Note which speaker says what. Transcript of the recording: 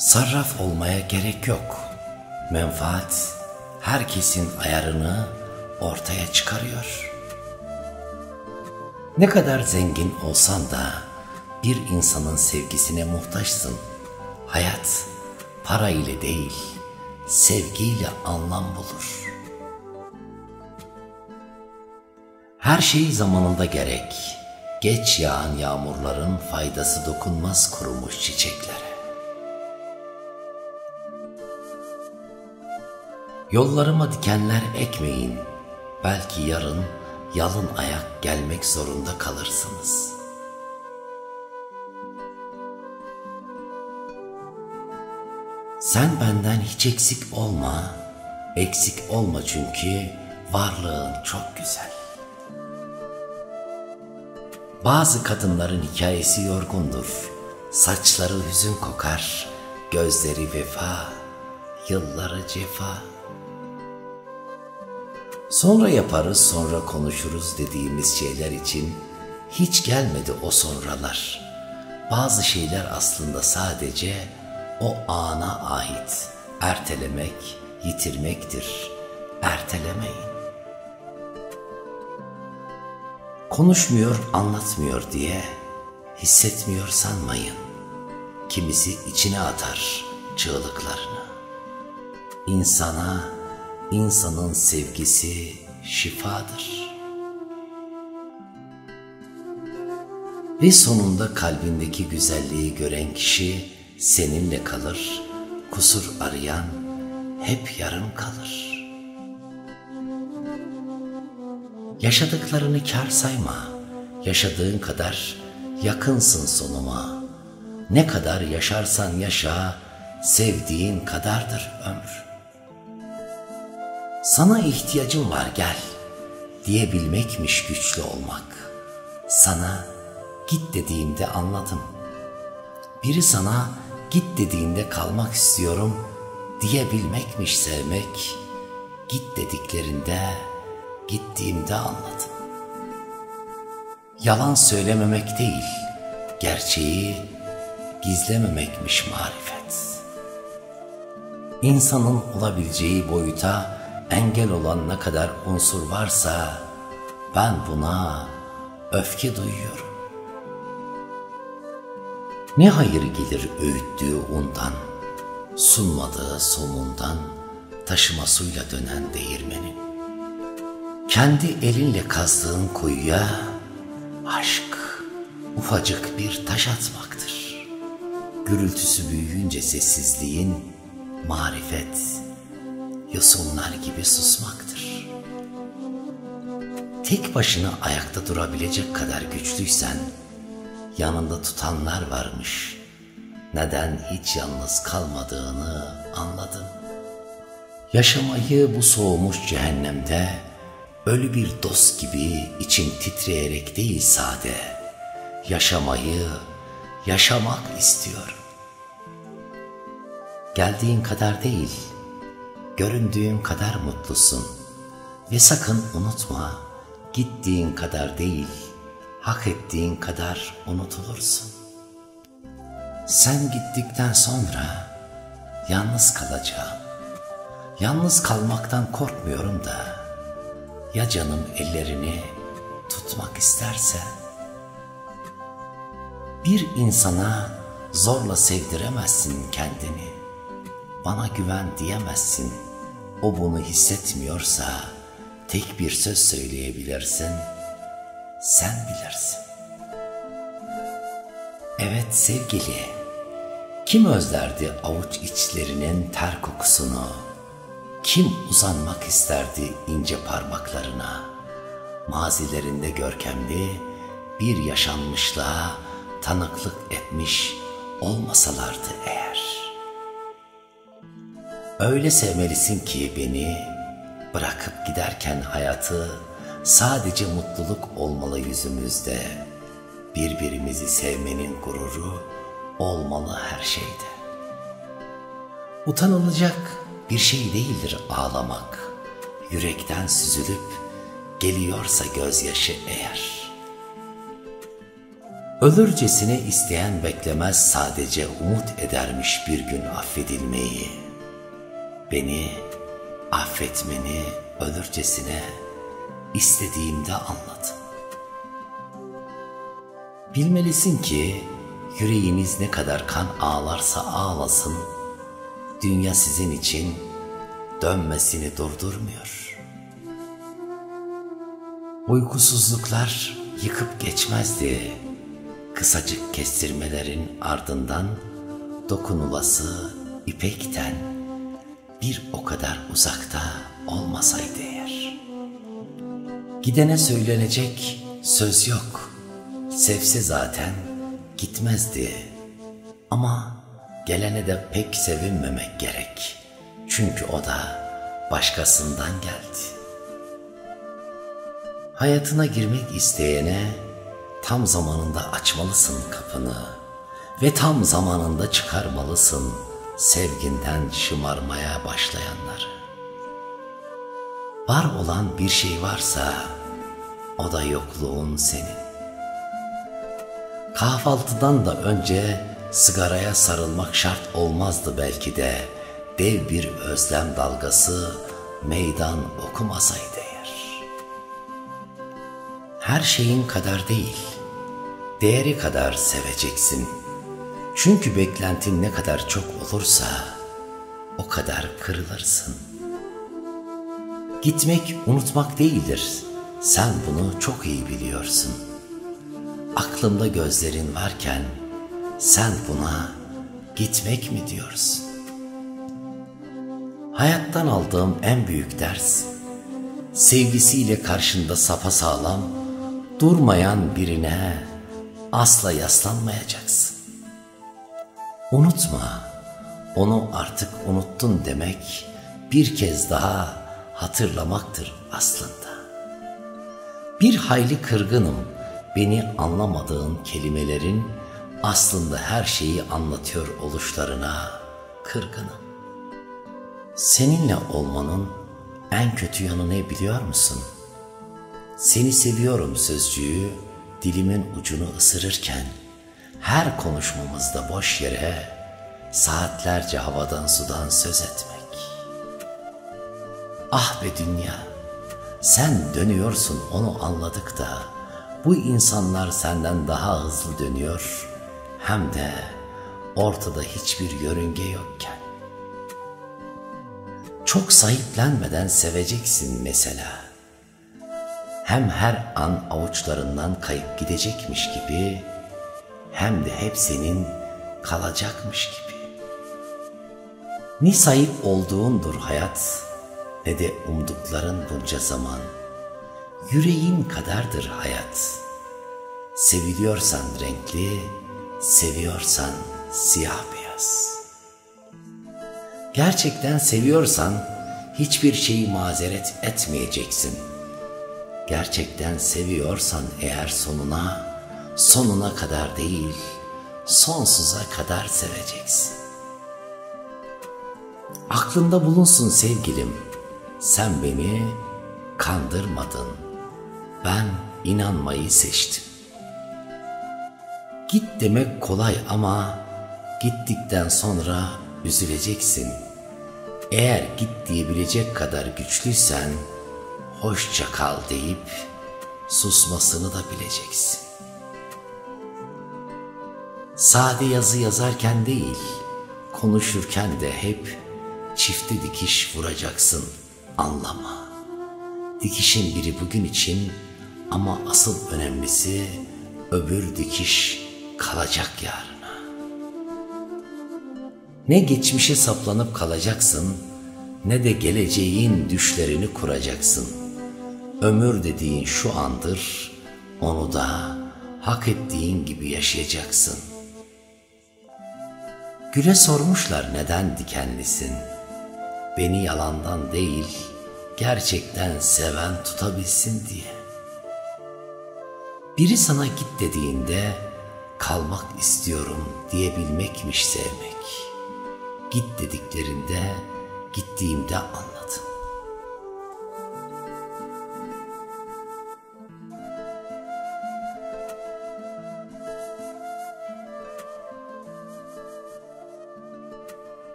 Speaker 1: Sarraf olmaya gerek yok. Menfaat herkesin ayarını ortaya çıkarıyor. Ne kadar zengin olsan da bir insanın sevgisine muhtaçsın. Hayat para ile değil, sevgiyle anlam bulur. Her şey zamanında gerek. Geç yağan yağmurların faydası dokunmaz kurumuş çiçeklere. Yollarıma dikenler ekmeyin, belki yarın yalın ayak gelmek zorunda kalırsınız. Sen benden hiç eksik olma çünkü varlığın çok güzel. Bazı kadınların hikayesi yorgundur, saçları hüzün kokar, gözleri vefa, yılları cefa. Sonra yaparız, sonra konuşuruz dediğimiz şeyler için hiç gelmedi o sonralar. Bazı şeyler aslında sadece o ana ait. Ertelemek, yitirmektir. Ertelemeyin. Konuşmuyor, anlatmıyor diye hissetmiyor sanmayın. Kimisi içine atar çığlıklarını. İnsanın sevgisi şifadır. Ve sonunda kalbindeki güzelliği gören kişi seninle kalır, kusur arayan hep yarım kalır. Yaşadıklarını kâr sayma, yaşadığın kadar yakınsın sonuma. Ne kadar yaşarsan yaşa, sevdiğin kadardır ömür. Sana ihtiyacım var gel, diyebilmekmiş güçlü olmak. Sana git dediğimde anladım. Biri sana git dediğinde kalmak istiyorum diyebilmekmiş sevmek. Git dediklerinde gittiğimde anladım. Yalan söylememek değil, gerçeği gizlememekmiş marifet. İnsanın olabileceği boyuta engel olan ne kadar unsur varsa ben buna öfke duyuyorum. Ne hayır gelir öğüttüğü undan, sunmadığı somundan, taşımasıyla dönen değirmenin. Kendi elinle kazdığın kuyuya aşk ufacık bir taş atmaktır. Gürültüsü büyüyünce sessizliğin marifet yosunlar gibi susmaktır. Tek başına ayakta durabilecek kadar güçlüysen yanında tutanlar varmış. Neden hiç yalnız kalmadığını anladım. Yaşamayı bu soğumuş cehennemde ölü bir dost gibi için titreyerek değil sade, yaşamayı yaşamak istiyorum. Geldiğin kadar değil, göründüğün kadar mutlusun ve sakın unutma, gittiğin kadar değil, hak ettiğin kadar unutulursun. Sen gittikten sonra yalnız kalacağım. Yalnız kalmaktan korkmuyorum da ya canım ellerini tutmak isterse? Bir insana zorla sevdiremezsin kendini. Bana güven diyemezsin. O bunu hissetmiyorsa tek bir söz söyleyebilirsin. Sen bilirsin. Evet sevgili, kim özlerdi avuç içlerinin ter kokusunu? Kim uzanmak isterdi ince parmaklarına? Mazilerinde görkemli bir yaşanmışlığa tanıklık etmiş olmasalardı eğer. Öyle sevmelisin ki beni, bırakıp giderken hayatı, sadece mutluluk olmalı yüzümüzde. Birbirimizi sevmenin gururu olmalı her şeyde. Utanılacak bir şey değildir ağlamak. Yürekten süzülüp geliyorsa gözyaşı eğer. Ölürcesine isteyen beklemez, sadece umut edermiş bir gün affedilmeyi. Beni affetmeni ölürcesine istediğimde anladım. Bilmelisin ki yüreğiniz ne kadar kan ağlarsa ağlasın, dünya sizin için dönmesini durdurmuyor. Uykusuzluklar yıkıp geçmezdi, kısacık kestirmelerin ardından dokunulası ipekten bir o kadar uzakta olmasaydı eğer. Gidene söylenecek söz yok, sevse zaten gitmezdi. Ama gelene de pek sevinmemek gerek, çünkü o da başkasından geldi. Hayatına girmek isteyene tam zamanında açmalısın kapını ve tam zamanında çıkarmalısın sevginden şımarmaya başlayanları. Var olan bir şey varsa o da yokluğun senin. Kahvaltıdan da önce sigaraya sarılmak şart olmazdı belki de, dev bir özlem dalgası meydan okumasaydı eğer. Her şeyin kadar değil, değeri kadar seveceksin. Çünkü beklentin ne kadar çok olursa o kadar kırılırsın. Gitmek unutmak değildir, sen bunu çok iyi biliyorsun. Aklımda gözlerin varken sen buna gitmek mi diyorsun? Hayattan aldığım en büyük ders, sevgisiyle karşında sapasağlam durmayan birine asla yaslanmayacaksın. Unutma, onu artık unuttun demek bir kez daha hatırlamaktır aslında. Bir hayli kırgınım, beni anlamadığın kelimelerin aslında her şeyi anlatıyor oluşlarına kırgınım. Seninle olmanın en kötü yanı ne biliyor musun? Seni seviyorum sözcüğü dilimin ucunu ısırırken, her konuşmamızda boş yere saatlerce havadan sudan söz etmek. Ah be dünya, sen dönüyorsun onu anladık da, bu insanlar senden daha hızlı dönüyor, hem de ortada hiçbir yörünge yokken. Çok sahiplenmeden seveceksin mesela. Hem her an avuçlarından kayıp gidecekmiş gibi, hem de hep senin kalacakmış gibi. Ne sahip olduğundur hayat, ne de umdukların bunca zaman. Yüreğin kadardır hayat. Seviliyorsan renkli, seviyorsan siyah beyaz. Gerçekten seviyorsan hiçbir şeyi mazeret etmeyeceksin. Gerçekten seviyorsan eğer sonuna kadar değil, sonsuza kadar seveceksin. Aklında bulunsun sevgilim, sen beni kandırmadın, ben inanmayı seçtim. Git demek kolay ama gittikten sonra üzüleceksin. Eğer git diyebilecek kadar güçlüysen, hoşça kal deyip susmasını da bileceksin. Sade yazı yazarken değil, konuşurken de hep çifte dikiş vuracaksın, anlama. Dikişin biri bugün için ama asıl önemlisi öbür dikiş kalacak yarına. Ne geçmişe saplanıp kalacaksın, ne de geleceğin düşlerini kuracaksın. Ömür dediğin şu andır, onu da hak ettiğin gibi yaşayacaksın. Güle sormuşlar neden dikenlisin? Beni yalandan değil, gerçekten seven tutabilsin diye. Biri sana git dediğinde kalmak istiyorum diyebilmekmiş sevmek. Git dediklerinde gittiğimde anla.